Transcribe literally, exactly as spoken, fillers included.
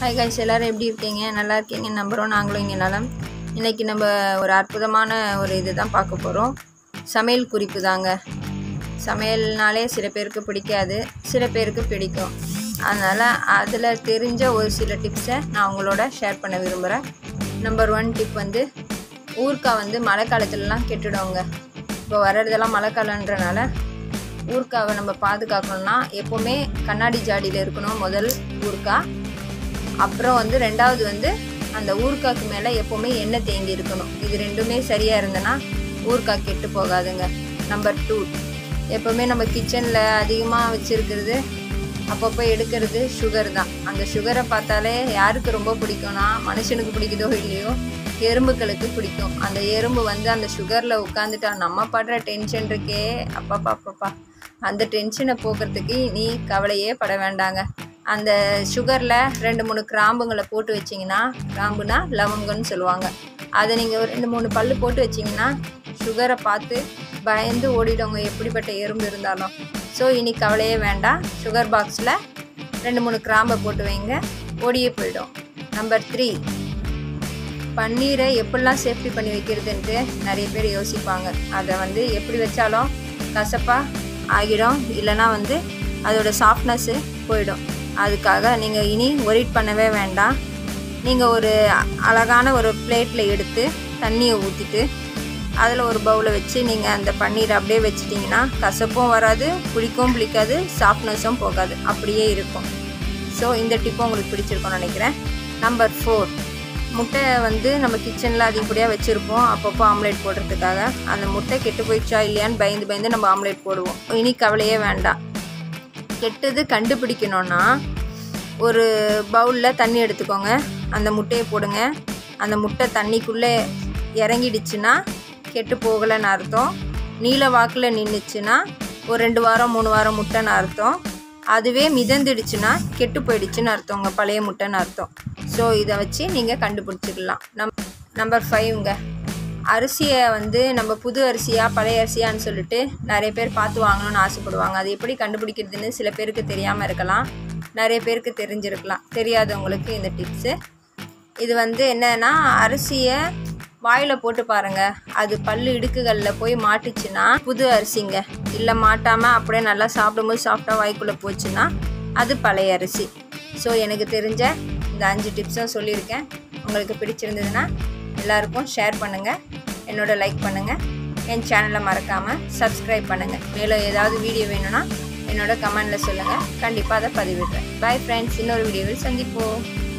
Hi guys, எல்லோரும் எப்படி இருக்கீங்க? நல்லா இருக்கீங்க நம்புகிறோம். நாங்களும் இங்கே நலம். இன்றைக்கி நம்ம ஒரு அற்புதமான ஒரு இது தான் பார்க்க போகிறோம். சமையல் குறிப்பு தாங்க. சமையல்னாலே சில பேருக்கு பிடிக்காது, சில பேருக்கு பிடிக்கும். அதனால் அதில் தெரிஞ்ச ஒரு சில டிப்ஸை நான் உங்களோட ஷேர் பண்ண விரும்புகிறேன். நம்பர் ஒன் டிப் வந்து ஊறுகாய் வந்து மழை காலத்துலலாம் கெட்டுடுவோங்க. இப்போ வர்றதெல்லாம் மழை காலன்றனால ஊறுகாவை நம்ம பாதுகாக்கணும்னா எப்போவுமே கண்ணாடி ஜாடியில் இருக்கணும் முதல் ஊறுகாய். அப்புறம் வந்து ரெண்டாவது வந்து அந்த ஊறுகாய்க்கு மேலே எப்போவுமே எண்ணெய் தேங்கி இருக்கணும். இது ரெண்டுமே சரியாக இருந்ததுன்னா ஊறுகாய் கெட்டு போகாதுங்க. நம்பர் டூ, எப்போவுமே நம்ம கிச்சனில் அதிகமாக வச்சுருக்கிறது அப்பப்போ எடுக்கிறது சுகர் தான். அந்த சுகரை பார்த்தாலே யாருக்கு ரொம்ப பிடிக்கும்னா, மனுஷனுக்கு பிடிக்குதோ இல்லையோ எறும்புகளுக்கு பிடிக்கும். அந்த எறும்பு வந்து அந்த சுகரில் உட்காந்துட்டா நம்ம படுற டென்ஷன் இருக்கே அப்பப்பா அப்பப்பா, அந்த டென்ஷனை போக்குறதுக்கு நீ கவலையே பட வேண்டாங்க. அந்த சுகரில் ரெண்டு மூணு கிராம்புங்களை போட்டு வச்சிங்கன்னா, கிராம்புனா லவங்கன்னு சொல்லுவாங்க, அதை நீங்கள் ஒரு ரெண்டு மூணு பல் போட்டு வச்சிங்கன்னா சுகரை பார்த்து பயந்து ஓடிடுங்க எப்படிப்பட்ட எறும்பு இருந்தாலும். ஸோ இனி கவலையே வேண்டாம். சுகர் பாக்ஸில் ரெண்டு மூணு கிராம்பை போட்டு வைங்க, ஓடியே போயிடும். நம்பர் த்ரீ, பன்னீரை எப்படிலாம் சேஃப்டி பண்ணி வைக்கிறதுன்ட்டு நிறைய பேர் யோசிப்பாங்க. அதை வந்து எப்படி வச்சாலும் கசப்பாக ஆகிடும், இல்லைனா வந்து அதோட சாஃப்ட்னஸ்ஸு போயிடும். அதுக்காக நீங்கள் இனி ஒரிட் பண்ணவே வேண்டாம். நீங்கள் ஒரு அழகான ஒரு பிளேட்டில் எடுத்து தண்ணியை ஊற்றிட்டு அதில் ஒரு பவுலை வச்சு நீங்கள் அந்த பன்னீரை அப்படியே வச்சிட்டிங்கன்னா கசப்பும் வராது, புளிக்கும் புளிக்காது, சாஃப்ட்னஸும் போகாது, அப்படியே இருக்கும். ஸோ இந்த டிப்பும் உங்களுக்கு பிடிச்சிருக்கும்னு நினைக்கிறேன். நம்பர் ஃபோர், முட்டை வந்து நம்ம கிச்சனில் அதிகப்படியாக வச்சுருப்போம் அப்பப்போ ஆம்லேட் போடுறதுக்காக. அந்த முட்டை கெட்டு போயிடுச்சா இல்லையான்னு பயந்து பயந்து நம்ம ஆம்லேட் போடுவோம். இனி கவலையே வேண்டாம். கெட்டது கண்டுபிடிக்கணுன்னா ஒரு பவுலில் தண்ணி எடுத்துக்கோங்க, அந்த முட்டையை போடுங்க. அந்த முட்டை தண்ணிக்குள்ளே இறங்கிடுச்சுன்னா கெட்டு போகலைன்னு அர்த்தம். நீல வாக்கில் நின்றுச்சுன்னா ஒரு ரெண்டு வாரம் மூணு வாரம் முட்டைன்னு அர்த்தம். அதுவே மிதந்துடுச்சுன்னா கெட்டு போயிடுச்சுன்னு அர்த்தங்க, பழைய முட்டைன்னு அர்த்தம். ஸோ இதை வச்சு நீங்கள் கண்டுபிடிச்சிக்கலாம். நம் நம்பர் ஃபைவ்ங்க, அரிசியை வந்து நம்ம புது அரிசியாக பழைய அரிசியான்னு சொல்லிட்டு நிறைய பேர் பார்த்து வாங்கணும்னு ஆசைப்படுவாங்க. அது எப்படி கண்டுபிடிக்கிறதுன்னு சில பேருக்கு தெரியாமல் இருக்கலாம், நிறைய பேருக்கு தெரிஞ்சிருக்கலாம். தெரியாதவங்களுக்கு இந்த டிப்ஸு. இது வந்து என்னன்னா, அரிசியை வாயில் போட்டு பாருங்கள், அது பல்லு இடுக்குகளில் போய் மாட்டுச்சுன்னா புது அரிசிங்க. இல்லை மாட்டாமல் அப்படியே நல்லா சாப்பிடும்போது சாஃப்டாக வாய்க்குள்ளே போச்சுன்னா அது பழைய அரிசி. ஸோ எனக்கு தெரிஞ்ச இந்த அஞ்சு டிப்ஸும் சொல்லியிருக்கேன். உங்களுக்கு பிடிச்சிருந்ததுன்னா எல்லாருக்கும் ஷேர் பண்ணுங்கள், என்னோட லைக் பண்ணுங்கள், என் சேனலை மறக்காமல் சப்ஸ்கிரைப் பண்ணுங்கள். மேலும் ஏதாவது வீடியோ வேணும்னா என்னோட கமெண்டில் சொல்லுங்கள், கண்டிப்பாக அதை பதிவிடுறேன். பை ஃப்ரெண்ட்ஸ், இன்னொரு வீடியோவில் சந்திப்போம்.